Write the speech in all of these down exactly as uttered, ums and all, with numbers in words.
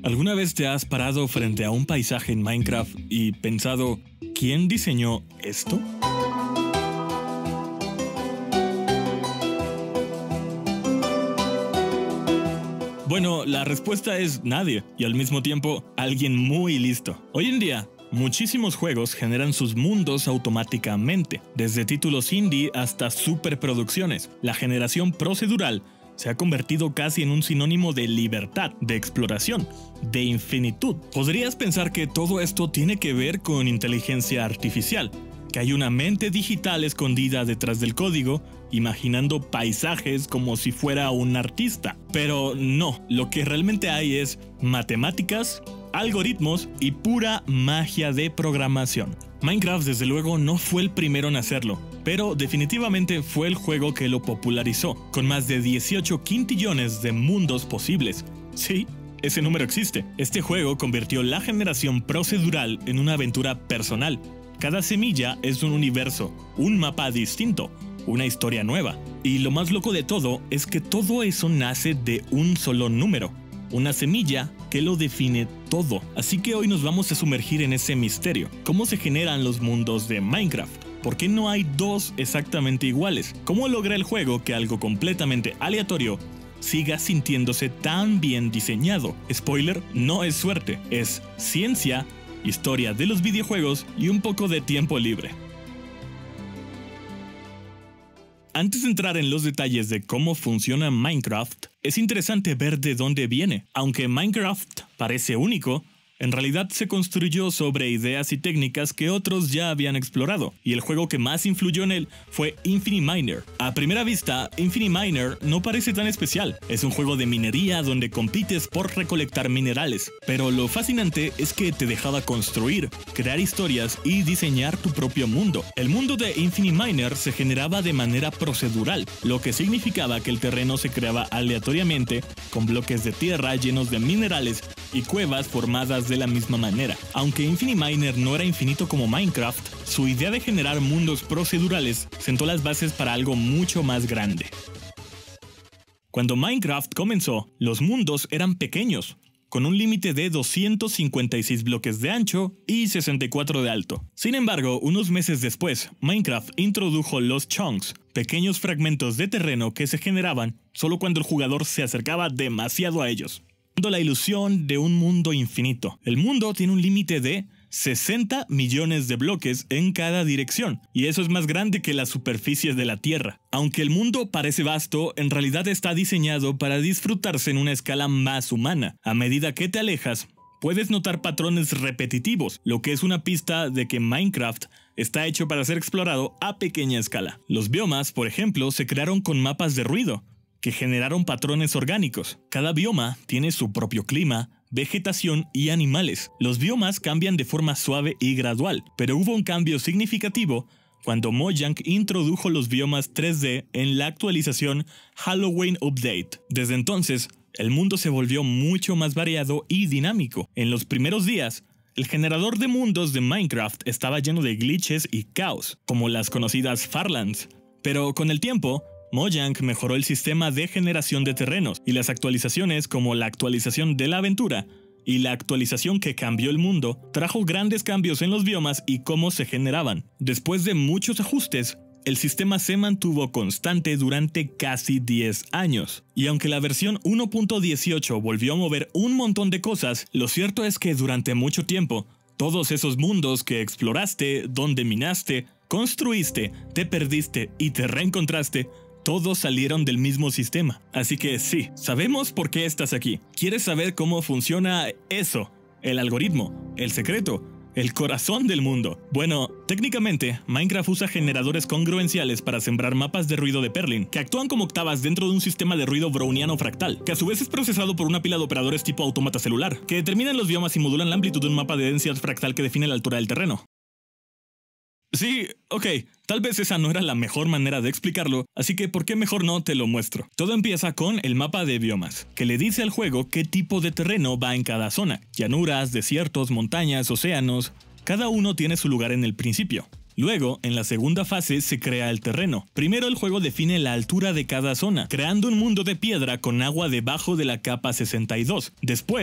¿Alguna vez te has parado frente a un paisaje en Minecraft y pensado, ¿quién diseñó esto? Bueno, la respuesta es nadie, y al mismo tiempo, alguien muy listo. Hoy en día, muchísimos juegos generan sus mundos automáticamente, desde títulos indie hasta superproducciones. La generación procedural se ha convertido casi en un sinónimo de libertad, de exploración, de infinitud. Podrías pensar que todo esto tiene que ver con inteligencia artificial, que hay una mente digital escondida detrás del código, imaginando paisajes como si fuera un artista. Pero no, lo que realmente hay es matemáticas, algoritmos y pura magia de programación. Minecraft desde luego no fue el primero en hacerlo, pero definitivamente fue el juego que lo popularizó, con más de dieciocho quintillones de mundos posibles. Sí, ese número existe. Este juego convirtió la generación procedural en una aventura personal. Cada semilla es un universo, un mapa distinto, una historia nueva. Y lo más loco de todo es que todo eso nace de un solo número, una semilla que lo define todo. Así que hoy nos vamos a sumergir en ese misterio. ¿Cómo se generan los mundos de Minecraft? ¿Por qué no hay dos exactamente iguales? ¿Cómo logra el juego que algo completamente aleatorio siga sintiéndose tan bien diseñado? Spoiler, no es suerte, es ciencia, historia de los videojuegos y un poco de tiempo libre. Antes de entrar en los detalles de cómo funciona Minecraft, es interesante ver de dónde viene. Aunque Minecraft parece único, en realidad se construyó sobre ideas y técnicas que otros ya habían explorado, y el juego que más influyó en él fue Infiniminer. A primera vista, Infiniminer no parece tan especial. Es un juego de minería donde compites por recolectar minerales, pero lo fascinante es que te dejaba construir, crear historias y diseñar tu propio mundo. El mundo de Infiniminer se generaba de manera procedural, lo que significaba que el terreno se creaba aleatoriamente, con bloques de tierra llenos de minerales y cuevas formadas de la misma manera. Aunque Infiniminer no era infinito como Minecraft, su idea de generar mundos procedurales sentó las bases para algo mucho más grande. Cuando Minecraft comenzó, los mundos eran pequeños, con un límite de doscientos cincuenta y seis bloques de ancho y sesenta y cuatro de alto. Sin embargo, unos meses después, Minecraft introdujo los chunks, pequeños fragmentos de terreno que se generaban solo cuando el jugador se acercaba demasiado a ellos, dando la ilusión de un mundo infinito. El mundo tiene un límite de sesenta millones de bloques en cada dirección, y eso es más grande que la superficie de la Tierra. Aunque el mundo parece vasto, en realidad está diseñado para disfrutarse en una escala más humana. A medida que te alejas, puedes notar patrones repetitivos, lo que es una pista de que Minecraft está hecho para ser explorado a pequeña escala. Los biomas, por ejemplo, se crearon con mapas de ruido, que generaron patrones orgánicos. Cada bioma tiene su propio clima, vegetación y animales. Los biomas cambian de forma suave y gradual, pero hubo un cambio significativo cuando Mojang introdujo los biomas tres D en la actualización Halloween Update. Desde entonces, el mundo se volvió mucho más variado y dinámico. En los primeros días, el generador de mundos de Minecraft estaba lleno de glitches y caos, como las conocidas Farlands. Pero con el tiempo, Mojang mejoró el sistema de generación de terrenos, y las actualizaciones como la actualización de la aventura y la actualización que cambió el mundo trajo grandes cambios en los biomas y cómo se generaban. Después de muchos ajustes, el sistema se mantuvo constante durante casi diez años. Y aunque la versión uno punto dieciocho volvió a mover un montón de cosas, lo cierto es que durante mucho tiempo, todos esos mundos que exploraste, donde minaste, construiste, te perdiste y te reencontraste, todos salieron del mismo sistema. Así que sí, sabemos por qué estás aquí. ¿Quieres saber cómo funciona eso? El algoritmo, el secreto, el corazón del mundo. Bueno, técnicamente, Minecraft usa generadores congruenciales para sembrar mapas de ruido de Perlin, que actúan como octavas dentro de un sistema de ruido browniano fractal, que a su vez es procesado por una pila de operadores tipo autómata celular, que determinan los biomas y modulan la amplitud de un mapa de densidad fractal que define la altura del terreno. Sí, ok, tal vez esa no era la mejor manera de explicarlo, así que ¿por qué mejor no te lo muestro? Todo empieza con el mapa de biomas, que le dice al juego qué tipo de terreno va en cada zona. Llanuras, desiertos, montañas, océanos, cada uno tiene su lugar en el principio. Luego, en la segunda fase se crea el terreno. Primero el juego define la altura de cada zona, creando un mundo de piedra con agua debajo de la capa sesenta y dos. Después,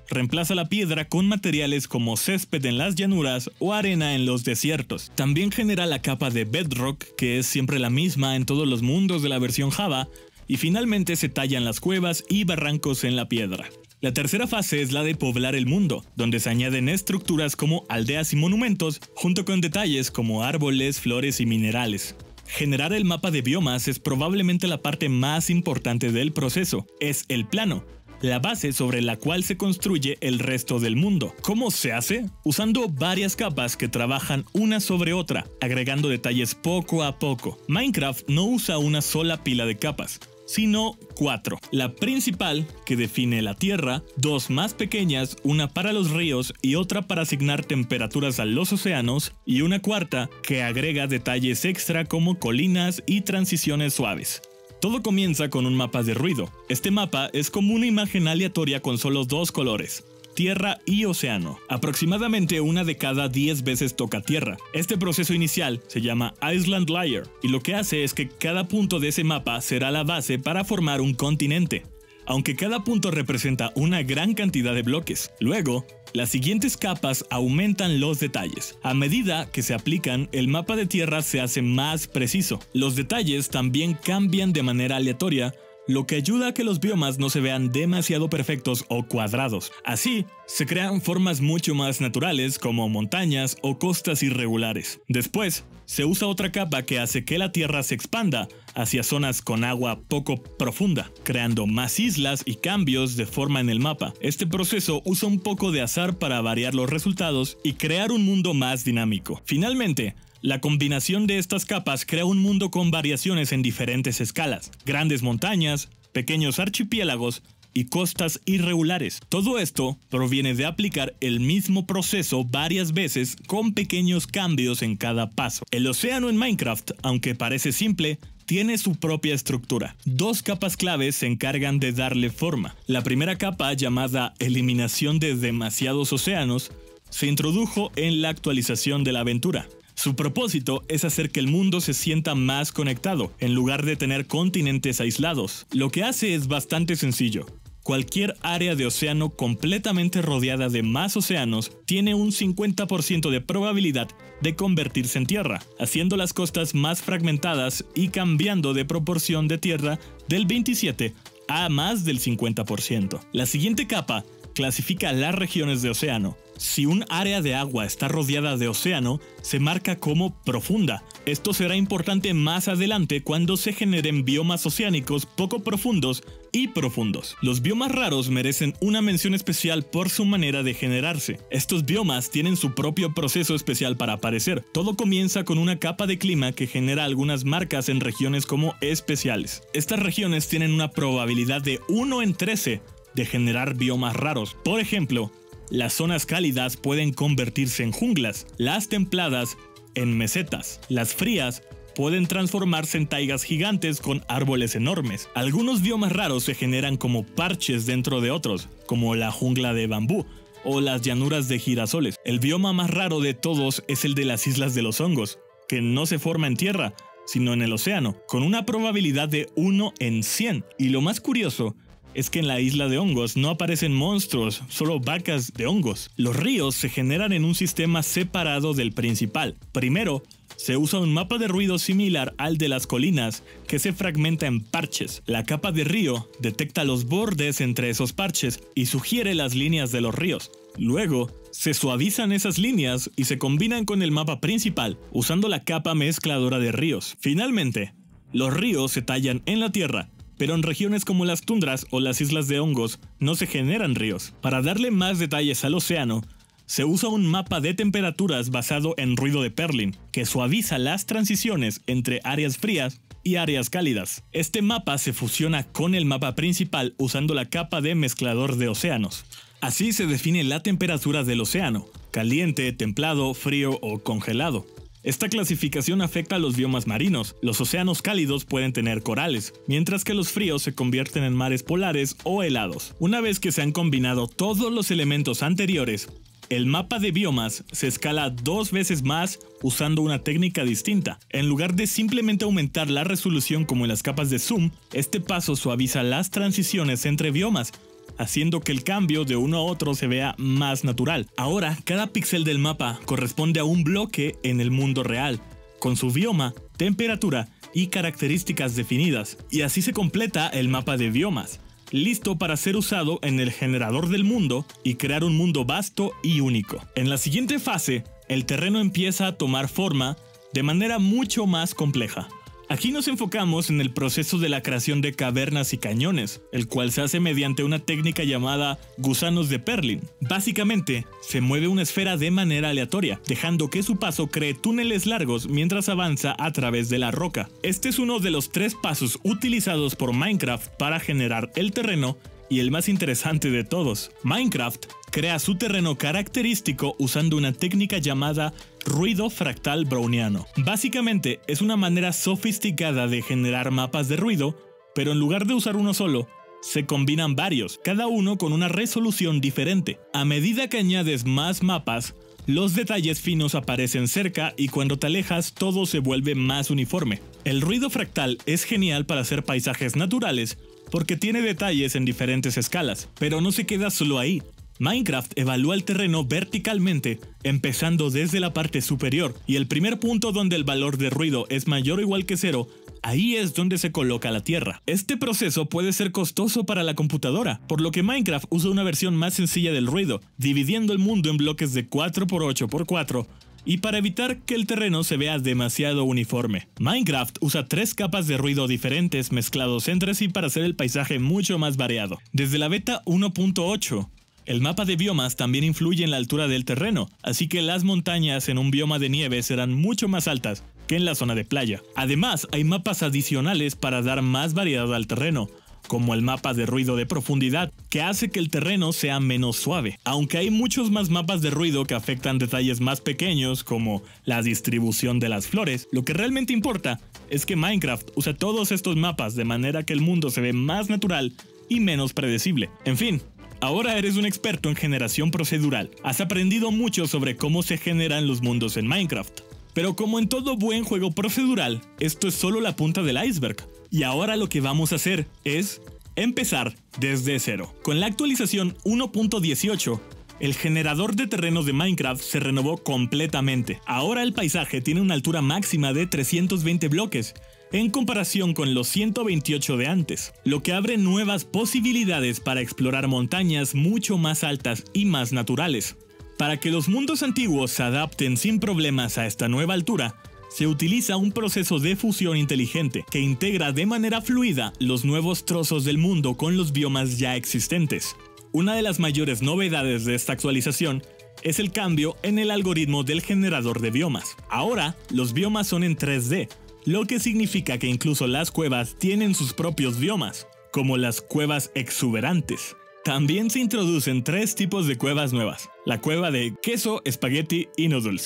reemplaza la piedra con materiales como césped en las llanuras o arena en los desiertos. También genera la capa de Bedrock, que es siempre la misma en todos los mundos de la versión Java, y finalmente se tallan las cuevas y barrancos en la piedra. La tercera fase es la de poblar el mundo, donde se añaden estructuras como aldeas y monumentos, junto con detalles como árboles, flores y minerales. Generar el mapa de biomas es probablemente la parte más importante del proceso. Es el plano, la base sobre la cual se construye el resto del mundo. ¿Cómo se hace? Usando varias capas que trabajan una sobre otra, agregando detalles poco a poco. Minecraft no usa una sola pila de capas, sino cuatro. La principal, que define la tierra, dos más pequeñas, una para los ríos y otra para asignar temperaturas a los océanos, y una cuarta que agrega detalles extra como colinas y transiciones suaves. Todo comienza con un mapa de ruido. Este mapa es como una imagen aleatoria con solo dos colores: tierra y océano. Aproximadamente una de cada diez veces toca tierra. Este proceso inicial se llama Island Layer y lo que hace es que cada punto de ese mapa será la base para formar un continente, aunque cada punto representa una gran cantidad de bloques. Luego, las siguientes capas aumentan los detalles. A medida que se aplican, el mapa de tierra se hace más preciso. Los detalles también cambian de manera aleatoria, lo que ayuda a que los biomas no se vean demasiado perfectos o cuadrados. Así, se crean formas mucho más naturales como montañas o costas irregulares. Después, se usa otra capa que hace que la tierra se expanda hacia zonas con agua poco profunda, creando más islas y cambios de forma en el mapa. Este proceso usa un poco de azar para variar los resultados y crear un mundo más dinámico. Finalmente, la combinación de estas capas crea un mundo con variaciones en diferentes escalas, grandes montañas, pequeños archipiélagos y costas irregulares. Todo esto proviene de aplicar el mismo proceso varias veces con pequeños cambios en cada paso. El océano en Minecraft, aunque parece simple, tiene su propia estructura. Dos capas claves se encargan de darle forma. La primera capa, llamada eliminación de demasiados océanos, se introdujo en la actualización de la aventura. Su propósito es hacer que el mundo se sienta más conectado, en lugar de tener continentes aislados. Lo que hace es bastante sencillo. Cualquier área de océano completamente rodeada de más océanos tiene un cincuenta por ciento de probabilidad de convertirse en tierra, haciendo las costas más fragmentadas y cambiando de proporción de tierra del veintisiete a más del cincuenta por ciento. La siguiente capa clasifica las regiones de océano. Si un área de agua está rodeada de océano, se marca como profunda. Esto será importante más adelante cuando se generen biomas oceánicos poco profundos y profundos. Los biomas raros merecen una mención especial por su manera de generarse. Estos biomas tienen su propio proceso especial para aparecer. Todo comienza con una capa de clima que genera algunas marcas en regiones como especiales. Estas regiones tienen una probabilidad de uno en trece de generar biomas raros. Por ejemplo, las zonas cálidas pueden convertirse en junglas, las templadas en mesetas, las frías pueden transformarse en taigas gigantes con árboles enormes. Algunos biomas raros se generan como parches dentro de otros, como la jungla de bambú o las llanuras de girasoles. El bioma más raro de todos es el de las islas de los hongos, que no se forma en tierra, sino en el océano, con una probabilidad de uno en cien. Y lo más curioso es que en la isla de hongos no aparecen monstruos, solo vacas de hongos. Los ríos se generan en un sistema separado del principal. Primero, se usa un mapa de ruido similar al de las colinas, que se fragmenta en parches. La capa de río detecta los bordes entre esos parches y sugiere las líneas de los ríos. Luego, se suavizan esas líneas y se combinan con el mapa principal, usando la capa mezcladora de ríos. Finalmente, los ríos se tallan en la tierra, pero en regiones como las tundras o las islas de hongos no se generan ríos. Para darle más detalles al océano, se usa un mapa de temperaturas basado en ruido de Perlin, que suaviza las transiciones entre áreas frías y áreas cálidas. Este mapa se fusiona con el mapa principal usando la capa de mezclador de océanos. Así se define la temperatura del océano: caliente, templado, frío o congelado. Esta clasificación afecta a los biomas marinos. Los océanos cálidos pueden tener corales, mientras que los fríos se convierten en mares polares o helados. Una vez que se han combinado todos los elementos anteriores, el mapa de biomas se escala dos veces más usando una técnica distinta. En lugar de simplemente aumentar la resolución como en las capas de zoom, este paso suaviza las transiciones entre biomas haciendo que el cambio de uno a otro se vea más natural. Ahora, cada píxel del mapa corresponde a un bloque en el mundo real, con su bioma, temperatura y características definidas, y así se completa el mapa de biomas, listo para ser usado en el generador del mundo y crear un mundo vasto y único. En la siguiente fase, el terreno empieza a tomar forma de manera mucho más compleja. Aquí nos enfocamos en el proceso de la creación de cavernas y cañones, el cual se hace mediante una técnica llamada gusanos de Perlin. Básicamente, se mueve una esfera de manera aleatoria, dejando que su paso cree túneles largos mientras avanza a través de la roca. Este es uno de los tres pasos utilizados por Minecraft para generar el terreno y el más interesante de todos. Minecraft crea su terreno característico usando una técnica llamada ruido fractal browniano. Básicamente es una manera sofisticada de generar mapas de ruido, pero en lugar de usar uno solo, se combinan varios, cada uno con una resolución diferente. A medida que añades más mapas, los detalles finos aparecen cerca y cuando te alejas todo se vuelve más uniforme. El ruido fractal es genial para hacer paisajes naturales porque tiene detalles en diferentes escalas, pero no se queda solo ahí. Minecraft evalúa el terreno verticalmente, empezando desde la parte superior, y el primer punto donde el valor de ruido es mayor o igual que cero, ahí es donde se coloca la tierra. Este proceso puede ser costoso para la computadora, por lo que Minecraft usa una versión más sencilla del ruido, dividiendo el mundo en bloques de cuatro por ocho por cuatro, y para evitar que el terreno se vea demasiado uniforme. Minecraft usa tres capas de ruido diferentes mezclados entre sí para hacer el paisaje mucho más variado. Desde la beta uno punto ocho, el mapa de biomas también influye en la altura del terreno, así que las montañas en un bioma de nieve serán mucho más altas que en la zona de playa. Además, hay mapas adicionales para dar más variedad al terreno, como el mapa de ruido de profundidad, que hace que el terreno sea menos suave. Aunque hay muchos más mapas de ruido que afectan detalles más pequeños, como la distribución de las flores, lo que realmente importa es que Minecraft usa todos estos mapas de manera que el mundo se ve más natural y menos predecible. En fin, ahora eres un experto en generación procedural. Has aprendido mucho sobre cómo se generan los mundos en Minecraft. Pero como en todo buen juego procedural, esto es solo la punta del iceberg. Y ahora lo que vamos a hacer es empezar desde cero. Con la actualización uno punto dieciocho, el generador de terrenos de Minecraft se renovó completamente. Ahora el paisaje tiene una altura máxima de trescientos veinte bloques, en comparación con los ciento veintiocho de antes, lo que abre nuevas posibilidades para explorar montañas mucho más altas y más naturales. Para que los mundos antiguos se adapten sin problemas a esta nueva altura, se utiliza un proceso de fusión inteligente que integra de manera fluida los nuevos trozos del mundo con los biomas ya existentes. Una de las mayores novedades de esta actualización es el cambio en el algoritmo del generador de biomas. Ahora, los biomas son en tres D, lo que significa que incluso las cuevas tienen sus propios biomas, como las cuevas exuberantes. También se introducen tres tipos de cuevas nuevas: la cueva de queso, espagueti y noodles.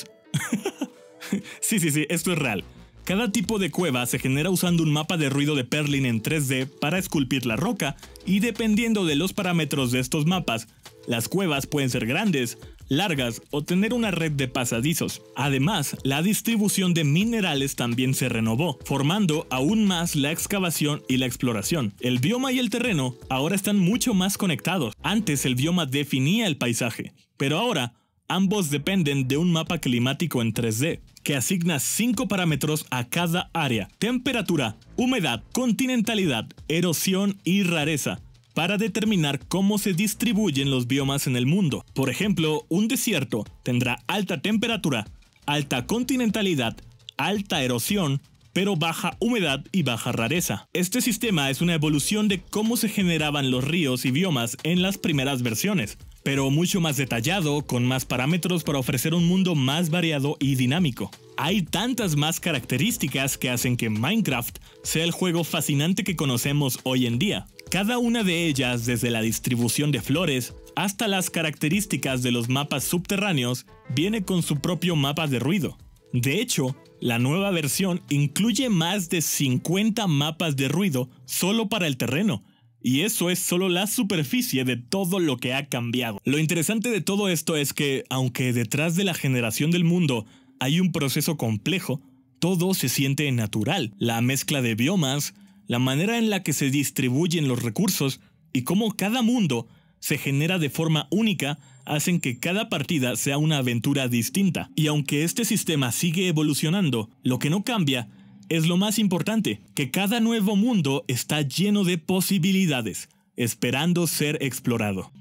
sí, sí, sí, esto es real. Cada tipo de cueva se genera usando un mapa de ruido de Perlin en tres D para esculpir la roca, y dependiendo de los parámetros de estos mapas, las cuevas pueden ser grandes, largas o tener una red de pasadizos. Además, la distribución de minerales también se renovó, formando aún más la excavación y la exploración. El bioma y el terreno ahora están mucho más conectados. Antes el bioma definía el paisaje, pero ahora ambos dependen de un mapa climático en tres D, que asigna cinco parámetros a cada área: temperatura, humedad, continentalidad, erosión y rareza, para determinar cómo se distribuyen los biomas en el mundo. Por ejemplo, un desierto tendrá alta temperatura, alta continentalidad, alta erosión, pero baja humedad y baja rareza. Este sistema es una evolución de cómo se generaban los ríos y biomas en las primeras versiones, pero mucho más detallado, con más parámetros para ofrecer un mundo más variado y dinámico. Hay tantas más características que hacen que Minecraft sea el juego fascinante que conocemos hoy en día. Cada una de ellas, desde la distribución de flores hasta las características de los mapas subterráneos, viene con su propio mapa de ruido. De hecho, la nueva versión incluye más de cincuenta mapas de ruido solo para el terreno, y eso es solo la superficie de todo lo que ha cambiado. Lo interesante de todo esto es que, aunque detrás de la generación del mundo hay un proceso complejo, todo se siente natural. La mezcla de biomas, la manera en la que se distribuyen los recursos y cómo cada mundo se genera de forma única hacen que cada partida sea una aventura distinta. Y aunque este sistema sigue evolucionando, lo que no cambia es lo más importante, que cada nuevo mundo está lleno de posibilidades, esperando ser explorado.